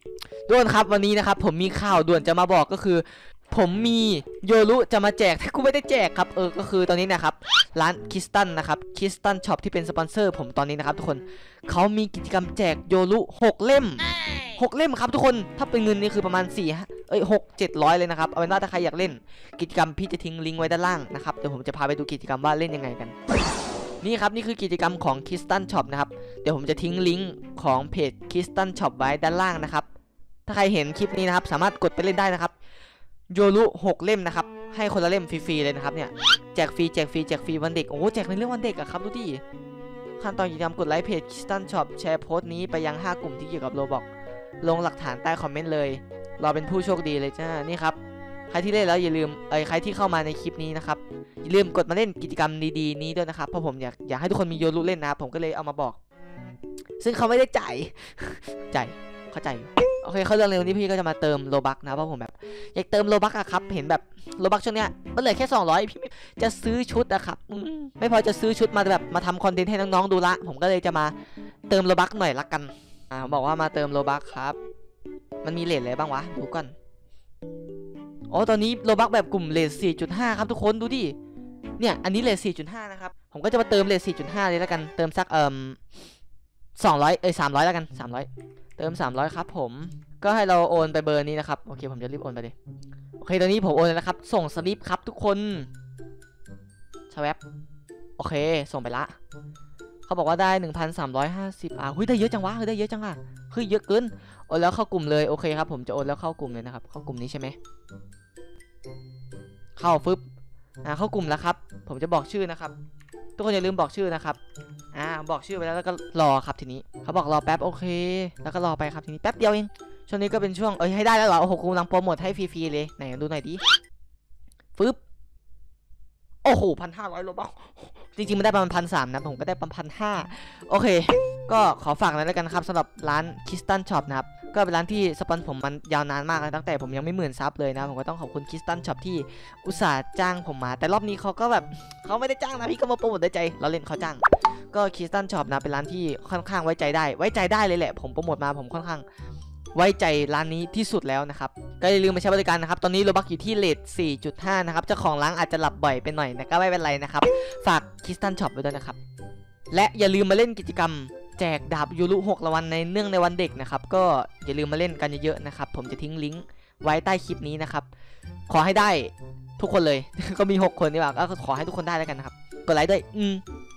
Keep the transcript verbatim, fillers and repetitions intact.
ด่วนครับวันนี้นะครับผมมีข่าวด่วนจะมาบอกก็คือผมมีโยรุจะมาแจกแต่กูไม่ได้แจกครับเออก็คือตอนนี้นะครับร้านคิสตันนะครับคิสตันช็อปที่เป็นสปอนเซอร์ผมตอนนี้นะครับทุกคนเขามีกิจกรรมแจกโยรุหกเล่มหกเล่มครับทุกคนถ้าเป็นเงินนี่คือประมาณสี่เอ้ยหกเจ็ดร้อยเลยนะครับเอาเป็นว่าถ้าใครอยากเล่นกิจกรรมพี่จะทิ้งลิงก์ไว้ด้านล่างนะครับเดี๋ยวผมจะพาไปดูกิจกรรมว่าเล่นยังไงกันนี่ครับนี่คือกิจกรรมของคิสตันช็อปนะครับเดี๋ยวผมจะทิ้งลิงก์ของเพจคิสตันช็อปไว้ด้านล่างนะครับถ้าใครเห็นคลิปนี้นะครับสามารถกดไปเล่นได้นะครับโยรุหกเล่มนะครับให้คนละเล่มฟรีๆเลยนะครับเนี่ยแจกฟรีแจกฟรีแจกฟรีวันเด็กโอ้แจกในเรื่องวันเด็กอะครับดูดิขั้นตอนกิจกรรมกดไลค์เพจคิสตันช็อปแชร์โพสต์นี้ไปยังห้ากลุ่มที่เกี่ยวกับโรบอกลงหลักฐานใต้คอมเมนต์เลยเราเป็นผู้โชคดีเลยจ้านี่ครับใครที่เล่นแล้วอย่าลืมเอ้ยใครที่เข้ามาในคลิปนี้นะครับอย่าลืมกดมาเล่นกิจกรรมดีๆนี้ด้วยนะครับเพราะผมอยากอยากให้ทุกคนมีโยรุเล่นนะครับผมก็เลยเอามาบอกซึ่งเขาไม่ได้จ่ายจ่ายเข้าใจโอเคเขาเรื่องเร็วนี้พี่ก็จะมาเติมโลบักนะเพราะผมแบบอยากเติมโลบักอะครับเห็นแบบโลบักช่วงเนี้ยมันเหลือแค่สองร้อยพี่จะซื้อชุดอะครับไม่พอจะซื้อชุดมาแบบมาทำคอนเทนต์ให้น้องๆดูละผมก็เลยจะมาเติมโลบักหน่อยละกันอ่าบอกว่ามาเติมโลบักครับมันมีเลทอะไรบ้างวะดูก่อนอ๋อตอนนี้โลบักแบบกลุ่มเลท สี่จุดห้า ครับทุกคนดูดิเนี่ยอันนี้เลท สี่จุดห้า นะครับผมก็จะมาเติมเลท สี่จุดห้า เลยละกันเติมสักเอ่อสองร้อยเอ้ยสามร้อยแล้วกันสามร้อยเติมสามร้อยครับผมก็ให้เราโอนไปเบอร์นี้นะครับโอเคผมจะรีบโอนไปเลยโอเคตอนนี้ผมโอนแล้วนะครับส่งสลิปครับทุกคนชาแวบโอเคส่งไปละเขาบอกว่าได้ หนึ่งพันสามร้อยห้าสิบ อ่ะเฮ้ยได้เยอะจังวะเฮ้ยได้เยอะจังอ่ะเฮ้ยเยอะเกินโอนแล้วเข้ากลุ่มเลยโอเคครับผมจะโอนแล้วเข้ากลุ่มเลยนะครับเข้ากลุ่มนี้ใช่ไหมเข้าฟึบอ่าเข้ากลุ่มแล้วครับผมจะบอกชื่อนะครับทุกคนอย่าลืมบอกชื่อนะครับอ่าบอกชื่อไปแล้วแล้วก็รอครับทีนี้เขาบอกรอแป๊บโอเคแล้วก็รอไปครับทีนี้แป๊บเดียวเองช่วงนี้ก็เป็นช่วงเอ้ยให้ได้แล้วเหรอโอ้โหกำลังโปรโมทให้ฟรีๆเลยไหนดูหน่อยดิฟึบโอ้โหพันห้าร้อยโลบาทจริงๆมันได้ประมาณพันสามนะผมก็ได้ประมาณพันห้าโอเคก็ขอฝากแล้วกันนะครับสำหรับร้านคิสตันช็อปนะครับก็เป็นร้านที่สปอนผมมันยาวนานมากตั้งแต่ผมยังไม่หมื่นซับเลยนะผมก็ต้องขอบคุณคิสตันช็อปที่อุตส่าห์จ้างผมมาแต่รอบนี้เขาก็แบบเขาไม่ได้จ้างนะพี่ก็มาโปรโมทได้ใจเราเล่นเขาจ้างก็คิสตันช็อปนะเป็นร้านที่ค่อนข้างไว้ใจได้ไว้ใจได้เลยแหละผมโปรโมทมาผมค่อนข้างไว้ใจร้านนี้ที่สุดแล้วนะครับก็อย่าลืมมาใช้บริการนะครับตอนนี้โลบักอยู่ที่เลท สี่จุดห้า นะครับเจ้าของร้านอาจจะหลับบ่อยไปหน่อยนะก็ไม่เป็นไรนะครับฝากคิสตันช็อปไว้ด้วยนะครับและอย่าลืมมาเล่นกิจกรรมแจกดาบยูรุหกรางวัลในเนื่องในวันเด็กนะครับก็อย่าลืมมาเล่นกันเยอะๆนะครับผมจะทิ้งลิงก์ไว้ใต้คลิปนี้นะครับขอให้ได้ทุกคนเลย ก็มีหกคนนี่หว่าก็ขอให้ทุกคนได้แล้วกันนะครับกดไลค์ด้วยอืม